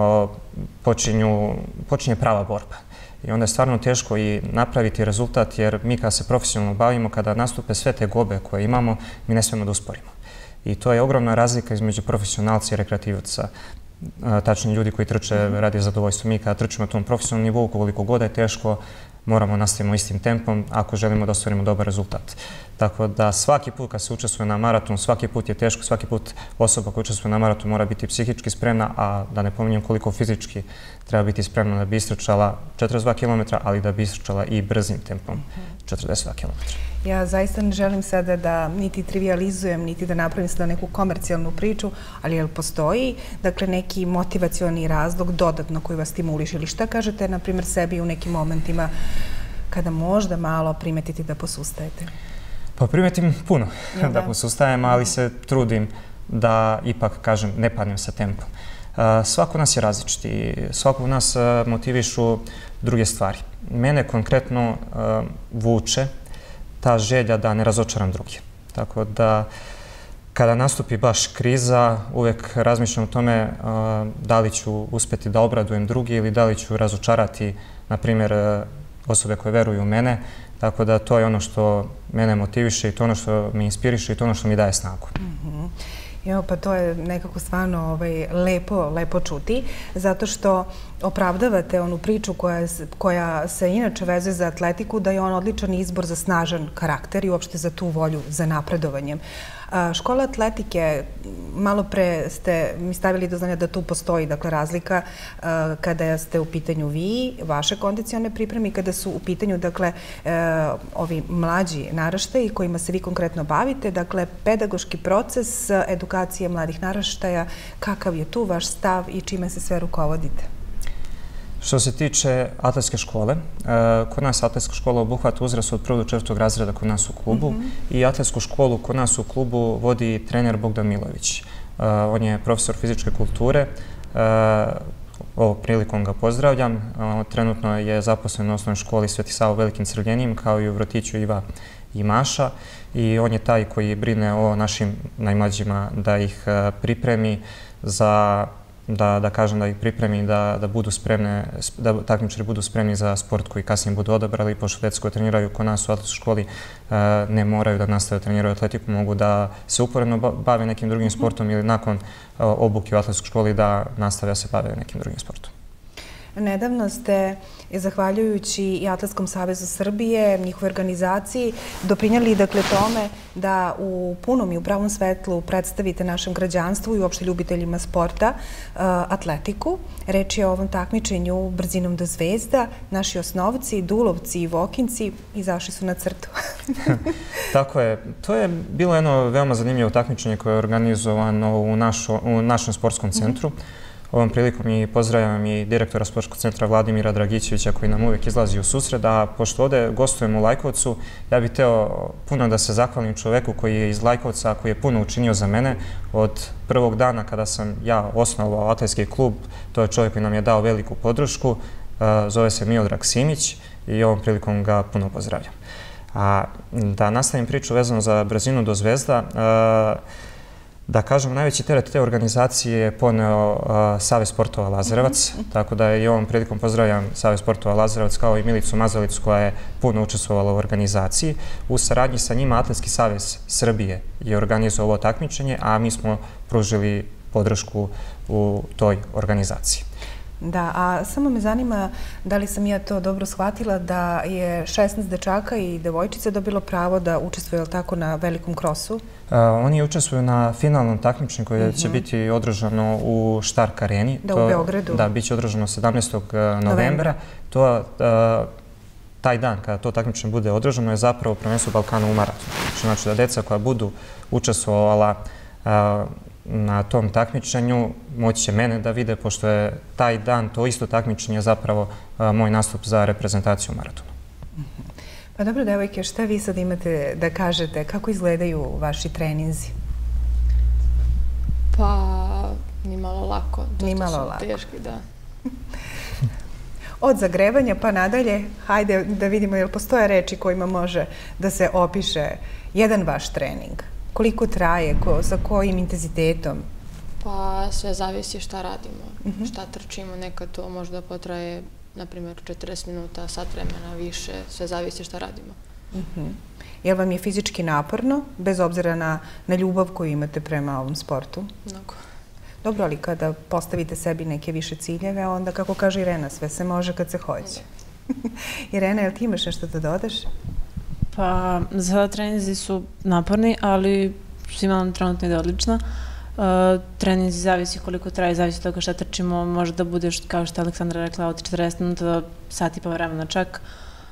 počinje prava borba. I onda je stvarno teško i napraviti rezultat, jer mi kada se profesionalno bavimo, kada nastupe sve te gobe koje imamo, mi ne smijemo da usporimo. I to je ogromna razlika između profesionalca i rekreativaca. Tačni ljudi koji trče radi zadovoljstvo. Mi kada trčimo na tom profesionalnom nivou, koliko god je teško, moramo nastavimo istim tempom ako želimo da ostvarimo dobar rezultat. Tako da svaki put kad se učestvuje na maratonu, svaki put je teško, svaki put osoba koja učestvuje na maratonu mora biti psihički spremna, a da ne pominjem koliko fizički treba biti spremna da bi istrčala četrdeset dva kilometra, ali da bi istrčala i brzim tempom četrdeset dva kilometra. Ja zaista ne želim sada da niti trivializujem, niti da napravim sada neku komercijalnu priču, ali jel postoji, dakle, neki motivacioni razlog dodatno koji vas stimuliše ili šta kažete, na primjer, sebi u nekim momentima kada možda malo primetiti da posustajete? Pa primetim puno da posustajem, ali se trudim da ipak, kažem, ne padnem sa tempom. Svako nas je različit i svako nas motivišu druge stvari. Mene konkretno vuče ta želja da ne razočaram druge. Tako da, kada nastupi baš kriza, uvek razmišljam o tome da li ću uspjeti da obradujem drugi ili da li ću razočarati, na primjer, osobe koje veruju u mene. Tako da to je ono što mene motiviše i to ono što me inspiriše i to ono što mi daje snagu. Evo, pa to je nekako stvarno lepo, lepo čuti, zato što opravdavate onu priču koja se inače vezuje za atletiku, da je on odličan izbor za snažan karakter i uopšte za tu volju za napredovanjem. Škola atletike, malo pre ste mi stavili do znanja da tu postoji, dakle, razlika kada ste u pitanju vi, vaše kondicione pripreme i kada su u pitanju, dakle, ovi mlađi naraštaji kojima se vi konkretno bavite, dakle, pedagoški proces edukacije mladih naraštaja, kakav je tu vaš stav i čime se sve rukovodite? Što se tiče atletske škole, kod nas atletska škola obuhvata uzrast od prvog do četvrtog razreda kod nas u klubu i atletsku školu kod nas u klubu vodi trener Bogdan Milović. On je profesor fizičke kulture. Ovom prilikom ga pozdravljam. Trenutno je zaposlen u osnovnoj školi Sveti Sava u Velikim Crljenjima, kao i u vrtiću Iva i Maša. I on je taj koji brine o našim najmlađima da ih pripremi za da kažem da ih pripremi da budu spremne, da takmičari budu spremni za sport koji kasnije budu odabrali, pošto djeca koji treniraju kod nas u atletskoj školi ne moraju da nastave treniraju atletiku, mogu da se uporedno bave nekim drugim sportom ili nakon obuke u atletskoj školi da nastave da se bave nekim drugim sportom. Nedavno ste, zahvaljujući i Atletskom savezu Srbije, njihove organizaciji, doprinjali dakle tome da u punom i u pravom svetlu predstavite našem građanstvu i uopšte ljubiteljima sporta atletiku. Reč je o ovom takmičenju brzinom do zvezda. Naši osnovci, dulovci i vokinci izašli su na crtu. Tako je. To je bilo jedno veoma zanimljivo takmičenje koje je organizovano u našem sportskom centru. Ovom prilikom i pozdravljam i direktora sportskog centra Vladimira Dragićevića koji nam uvijek izlazi u susret, a pošto ovdje gostujem u Lajkovcu, ja bih hteo puno da se zahvalim čoveku koji je iz Lajkovca, koji je puno učinio za mene od prvog dana kada sam ja osnovao atletski klub. To je čovjek koji nam je dao veliku podršku, zove se Miodrag Simić i ovom prilikom ga puno pozdravljam. A da nastavim priču vezano za brzinu do zvezda, da kažem, najveći teret te organizacije je poneo Savez sportova Lazarevac, tako da i ovom prilikom pozdravljam Savez sportova Lazarevac kao i Milicu Mazalicu koja je puno učestvovala u organizaciji. U saradnji sa njima Atletski savez Srbije je organizovao ovo takmičenje, a mi smo pružili podršku u toj organizaciji. Da, a samo me zanima da li sam ja to dobro shvatila da je šesnaest dečaka i devojčice dobilo pravo da učestvuju tako na velikom krosu? Oni učestvuju na finalnom takmičenju koje će biti održano u Štark areni. Da, u Beogradu. Da, bit će održano sedamnaestog novembra. Taj dan kada to takmičenje bude održano je zapravo prvenstvo Balkana u maratonu. Znači da deca koja budu učestvovala na tom takmičenju moći će mene da vide, pošto je taj dan, to isto takmičenje, zapravo moj nastup za reprezentaciju u maratonu. Pa dobro, devojke, šta vi sad imate da kažete? Kako izgledaju vaši treninzi? Pa, nimalo lako. Nimalo lako. Dosta su teški, da. Od zagrevanja pa nadalje, hajde da vidimo jel postoje reči kojima može da se opiše jedan vaš trening. Koliko traje, sa kojim intenzitetom? Pa sve zavisi šta radimo, šta trčimo. Nekad to možda potraje, na primjer, četrdeset minuta, sat vremena, više. Sve zavisi šta radimo. Je li vam je fizički naporno, bez obzira na ljubav koju imate prema ovom sportu? Mnogo. Dobro, ali kada postavite sebi neke više ciljeve, onda, kako kaže Irena, sve se može kad se hoće. Irena, jel ti imaš nešto da dodaš? Pa, za treninzi su naporni, ali svima nam trenutno ide odlično. Treninzi zavisi koliko traje, zavisi od toga šta trčimo. Može da budeš, kao što je Aleksandra rekla, od četrdeset minuta do sat i pa vremena čak.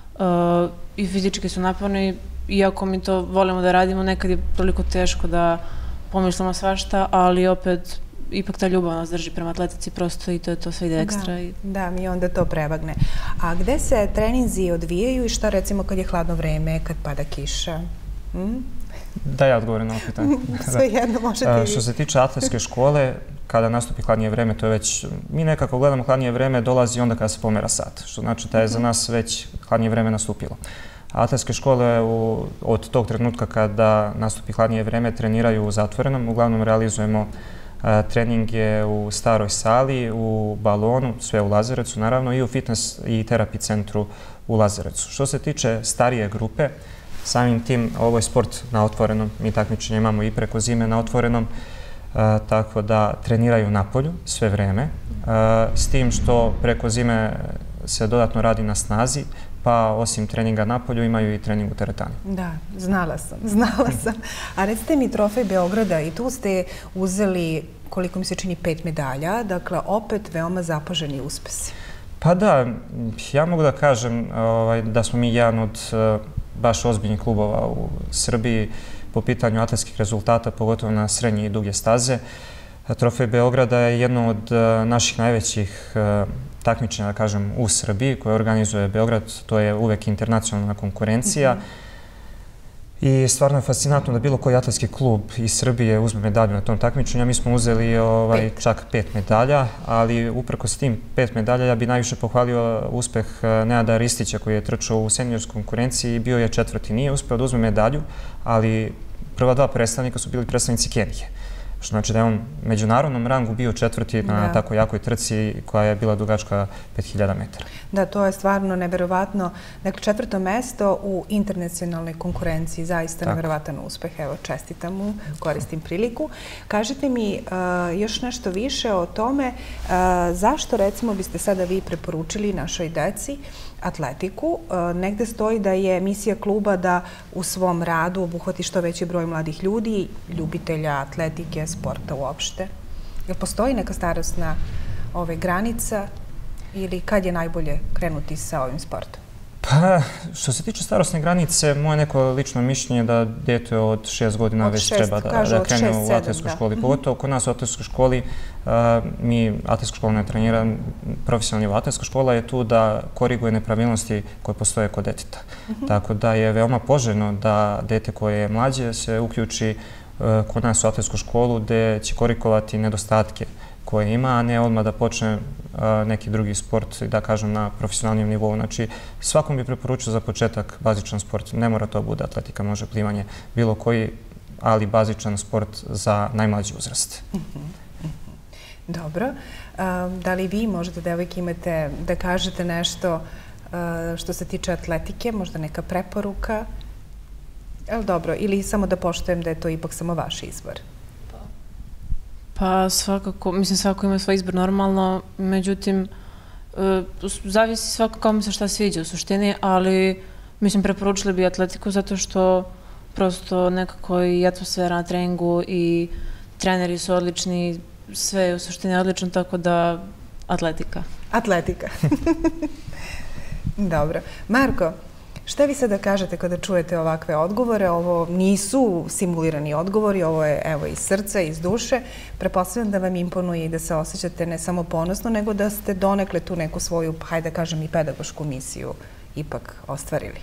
I fizički su naporni, iako mi to volimo da radimo, nekad je toliko teško da pomišljamo svašta, ali opet ipak ta ljubav nas drži prema atletici prosto i to je to sve ide ekstra. Da, mi onda to prevagne. A gde se treninzi odvijaju i šta recimo kad je hladno vreme, kad pada kiša? Da, ja odgovorim na ovo pitanje. Sve jedno možete vi. Što se tiče atletske škole, kada nastupi hladnije vreme, to je već, mi nekako gledamo hladnije vreme, dolazi onda kada se pomera sat, što znači da je za nas već hladnije vreme nastupilo. Atletske škole od tog trenutka kada nastupi hladnije vreme treniraju u zatvorenom, uglavnom realizujemo treninge u staroj sali, u balonu, sve u Lazarecu naravno, i u fitness i terapi centru u Lazarecu. Što se tiče starije grupe, samim tim ovo je sport na otvorenom, mi takmičenje imamo i preko zime na otvorenom, tako da treniraju na polju sve vreme, s tim što preko zime se dodatno radi na snazi, pa osim treninga na polju imaju i trening u teretani. Da, znala sam, znala sam. A recite mi trofej Beograda i tu ste uzeli, koliko mi se čini, pet medalja, dakle opet veoma zapaženi uspesi. Pa da, ja mogu da kažem da smo mi jedan od baš ozbiljnih klubova u Srbiji po pitanju atletskih rezultata, pogotovo na srednje i duge staze. Trofej Beograda je jedno od naših najvećih takmičenja, da kažem, u Srbiji, koje organizuje Beograd. To je uvek internacionalna konkurencija. I stvarno je fascinantno da bilo koji atletski klub iz Srbije uzme medalju na tom takmičenju. Mi smo uzeli čak pet medalja, ali uprkos tim pet medalja ja bi najviše pohvalio uspeh Nenada Ristića koji je trčao u seniorskoj konkurenciji i bio je četvrti. Nije uspeo da uzme medalju, ali prva dva predstavnika su bili predstavnici Kenije. Što znači da je on u međunarodnom rangu bio četvrti na tako jakoj trci koja je bila dugačka pet hiljada metara. Da, to je stvarno neverovatno. Dakle, četvrto mesto u internacionalnoj konkurenciji, zaista neverovatan uspeh. Evo, čestitam mu, koristim priliku. Kažite mi još nešto više o tome zašto, recimo, biste sada vi preporučili našoj deci atletiku. Negde stoji da je misija kluba da u svom radu obuhvati što veći broj mladih ljudi, ljubitelja atletike, sporta uopšte. Jel postoji neka starosna granica ili kad je najbolje krenuti sa ovim sportom? Pa, što se tiče starosne granice, moje neko lično mišljenje je da dete od šest godina već treba da krene u atletskoj školi. Pogotovo kod nas u atletskoj školi, mi atletska škola ne trenira, profesionalna atletska škola je tu da koriguje nepravilnosti koje postoje kod deteta. Tako da je veoma poželjno da dete koje je mlađe se uključi kod nas u atletsku školu gde će korigovati nedostatke koje ima, a ne odmah da počne neki drugi sport, da kažem, na profesionalnijem nivou. Znači, svakom bi preporučio za početak bazičan sport. Ne mora to bude atletika, može plivanje, bilo koji, ali bazičan sport za najmlađi uzrast. Dobro. Da li vi možete, devojke, imate da kažete nešto što se tiče atletike, možda neka preporuka? Dobro, ili samo da poštujem da je to ipak samo vaš izbor? Pa svakako, mislim svako ima svoj izbor normalno, međutim zavisi svako kao mi se šta sviđa u suštini, ali mislim preporučili bi atletiku zato što prosto nekako i atmosfera na treningu i treneri su odlični, sve je u suštini odlično, tako da atletika. Atletika. Dobro. Marko, šta vi sada kažete kada čujete ovakve odgovore? Ovo nisu simulirani odgovori, ovo je evo iz srca, iz duše. Pretpostavljam da vam imponuje i da se osjećate ne samo ponosno, nego da ste donekle tu neku svoju, hajde da kažem, i pedagošku misiju ipak ostvarili.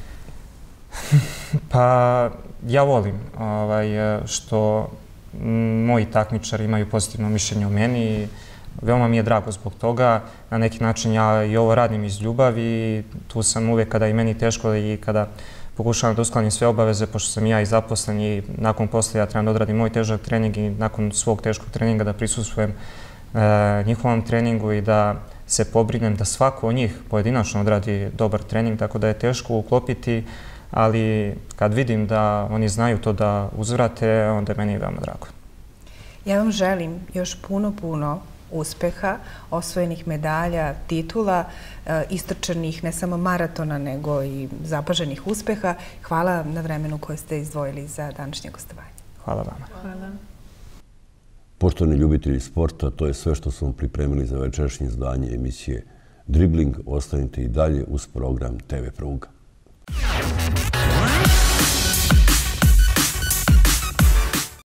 Pa ja volim što moji takmičari imaju pozitivno mišljenje o meni i veoma mi je drago zbog toga. Na neki način ja i ovo radim iz ljubavi i tu sam uvijek kada je meni teško i kada pokušavam da uskladim sve obaveze, pošto sam ja i zaposlen i nakon posle ja trebam da odradim moj težak trening i nakon svog teškog treninga da prisustvujem njihovom treningu i da se pobrinem da svako od njih pojedinačno odradi dobar trening, tako da je teško uklopiti, ali kad vidim da oni znaju to da uzvrate, onda je meni veoma drago. Ja vam želim još puno, puno uspeha, osvojenih medalja, titula, istrčanih ne samo maratona, nego i zapaženih uspeha. Hvala na vremenu koje ste izdvojili za današnje gostovanje. Hvala vama. Hvala. Poštovani ljubitelji sporta, to je sve što smo pripremili za večerašnje izdanje emisije Dribling. Ostanite i dalje uz program te ve Pruga.